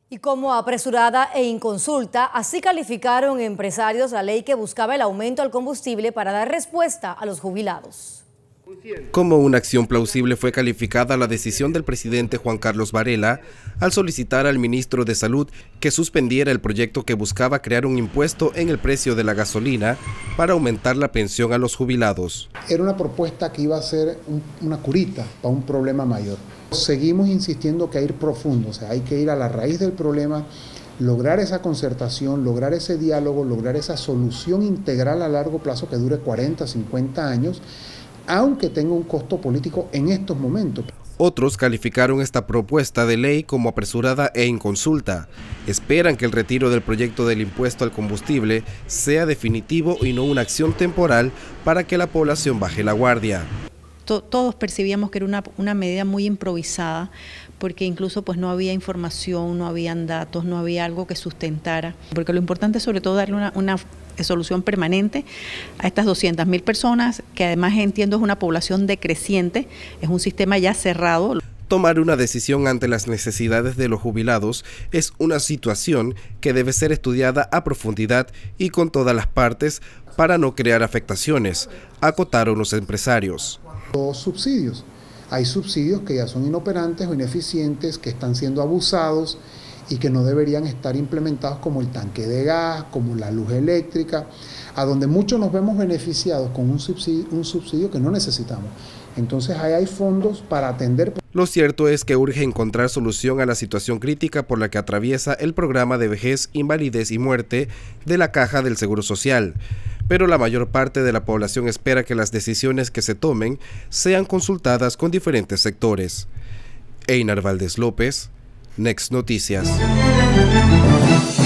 Y como apresurada e inconsulta, así calificaron empresarios la ley que buscaba el aumento al combustible para dar respuesta a los jubilados. Como una acción plausible fue calificada la decisión del presidente Juan Carlos Varela al solicitar al ministro de Salud que suspendiera el proyecto que buscaba crear un impuesto en el precio de la gasolina para aumentar la pensión a los jubilados. Era una propuesta que iba a ser una curita para un problema mayor. Seguimos insistiendo que hay que ir profundo, o sea, hay que ir a la raíz del problema, lograr esa concertación, lograr ese diálogo, lograr esa solución integral a largo plazo que dure 40, 50 años, aunque tenga un costo político en estos momentos. Otros calificaron esta propuesta de ley como apresurada e inconsulta. Esperan que el retiro del proyecto del impuesto al combustible sea definitivo y no una acción temporal para que la población baje la guardia. Todos percibíamos que era una medida muy improvisada, porque incluso pues no había información, no habían datos, no había algo que sustentara. Porque lo importante es sobre todo darle una solución permanente a estas 200.000 personas, que además entiendo es una población decreciente, es un sistema ya cerrado. Tomar una decisión ante las necesidades de los jubilados es una situación que debe ser estudiada a profundidad y con todas las partes para no crear afectaciones, acotaron los empresarios. Los subsidios. Hay subsidios que ya son inoperantes o ineficientes, que están siendo abusados y que no deberían estar implementados, como el tanque de gas, como la luz eléctrica, a donde muchos nos vemos beneficiados con un subsidio que no necesitamos. Entonces ahí hay fondos para atender. Lo cierto es que urge encontrar solución a la situación crítica por la que atraviesa el programa de vejez, invalidez y muerte de la Caja del Seguro Social. Pero la mayor parte de la población espera que las decisiones que se tomen sean consultadas con diferentes sectores. Einar Valdés López, Next Noticias.